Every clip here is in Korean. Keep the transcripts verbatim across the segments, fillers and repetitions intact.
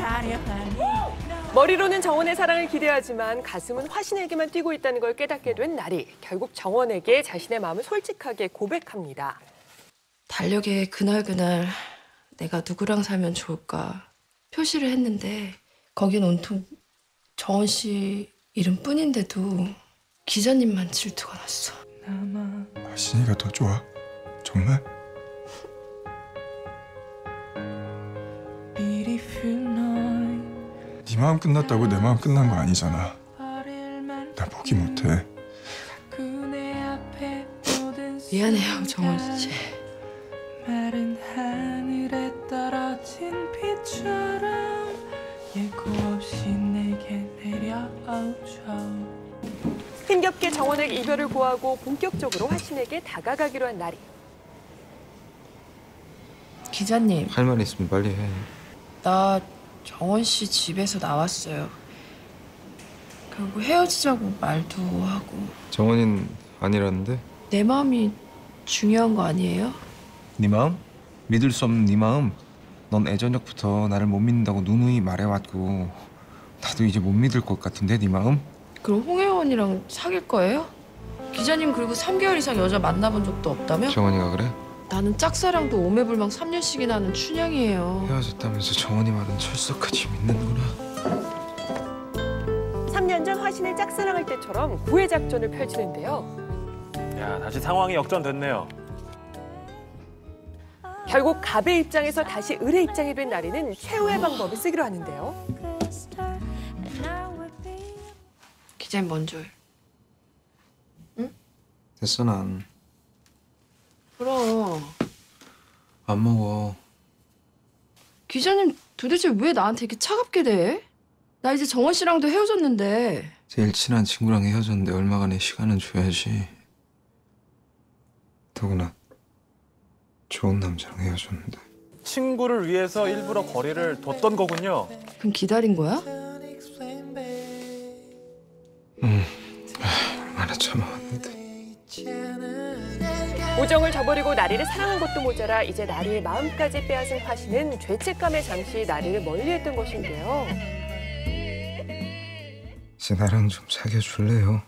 머리로는 정원의 사랑을 기대하지만 가슴은 화신에게만 뛰고 있다는 걸 깨닫게 된 나리. 결국 정원에게 자신의 마음을 솔직하게 고백합니다. 달력에 그날그날 내가 누구랑 살면 좋을까 표시를 했는데 거긴 온통 정원 씨 이름뿐인데도 기자님만 질투가 났어. 신이가 더 좋아? 정말? 네 마음 끝났다고 내 마음 끝난 거 아니잖아. 나 포기 못해. 미안해요, 정원 씨. 마른 하늘에 떨어진 빛처럼 예고 없이 내게 내려오죠. 힘겹게 정원에게 이별을 고하고 본격적으로 화신에게 다가가기로 한 나리. 기자님, 할 말 있으면 빨리 해. 나 정원 씨 집에서 나왔어요. 결국 헤어지자고 말도 하고. 정원이는 아니라는데? 내 마음이 중요한 거 아니에요? 네 마음? 믿을 수 없는 네 마음? 넌 애저녁부터 나를 못 믿는다고 누누이 말해왔고 나도 이제 못 믿을 것 같은데 네 마음? 그럼 홍혜원이랑 사귈 거예요? 기자님 그리고 삼 개월 이상 여자 만나본 적도 없다며? 정원이가 그래? 나는 짝사랑도 오매불망 삼 년씩이나 하는 춘향이에요. 헤어졌다면서 정원이 말은 철석같이 믿는구나. 삼 년 전 화신의 짝사랑할 때처럼 구애 작전을 펼치는데요. 야, 다시 상황이 역전됐네요. 결국 갑의 입장에서 다시 을의 입장이 된 나리는 최후의 방법을 쓰기로 하는데요. 기자님 먼저 해. 됐어 난. 그럼. 안 먹어. 기자님 도대체 왜 나한테 이렇게 차갑게 대해? 나 이제 정원 씨랑도 헤어졌는데. 제일 친한 친구랑 헤어졌는데 얼마간의 시간은 줘야지. 더구나 좋은 남자랑 헤어졌는데. 친구를 위해서 일부러 거리를 뒀던 거군요. 그럼 기다린 거야? 응. 얼마나 참아왔는데. 우정을 저버리고 나리를 사랑한 것도 모자라 이제 나리의 마음까지 빼앗은 화신은 죄책감에 잠시 나리를 멀리했던 것인데요. 이제 나랑 좀 사귀어 줄래요?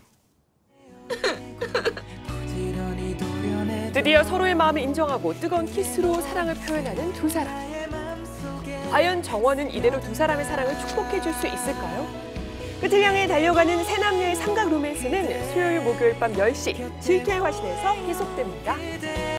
드디어 서로의 마음을 인정하고 뜨거운 키스로 사랑을 표현하는 두 사람. 과연 정원은 이대로 두 사람의 사랑을 축복해 줄 수 있을까요? 끝을 향해 달려가는 세 남녀의 삼각 로맨스는 수요일 목요일 밤 열 시 질투의 화신에서 계속됩니다.